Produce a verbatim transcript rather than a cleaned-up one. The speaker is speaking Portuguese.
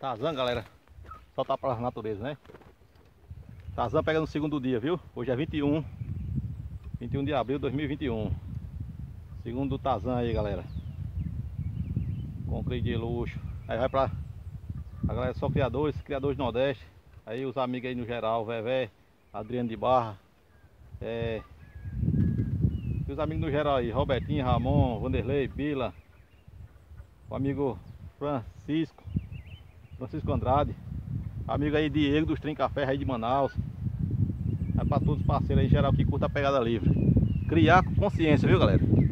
Tarzan, galera. Soltar para a natureza, né? Tarzan pega no segundo dia, viu? Hoje é vinte e um. vinte e um de abril de dois mil e vinte e um. Segundo Tarzan aí, galera. Concreto de luxo. Aí vai pra... A galera só criadores, criadores do Nordeste. Aí os amigos aí no geral, Vevé, Adriano de Barra. É... E os amigos no geral aí, Robertinho, Ramon, Vanderlei, Pila. O amigo Francisco. Francisco Andrade. Amigo aí Diego dos Trem Café aí de Manaus. É pra todos os parceiros aí geral que curta a pegada livre. Criar consciência, viu, galera?